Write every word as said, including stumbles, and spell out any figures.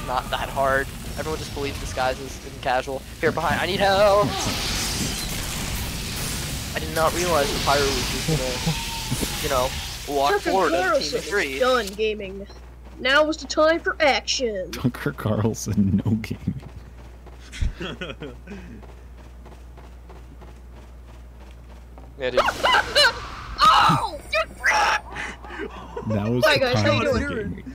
not that hard. Everyone just believes disguises in casual. Here behind, I need help! I did not realize the pyro was just gonna, you know, walk Tucker forward as a team Carlson of three. is done gaming. Now is the time for action. Tucker Carlson, no gaming. Yeah, dude. Oh! That was Hi the guys, how time you for doing? gaming.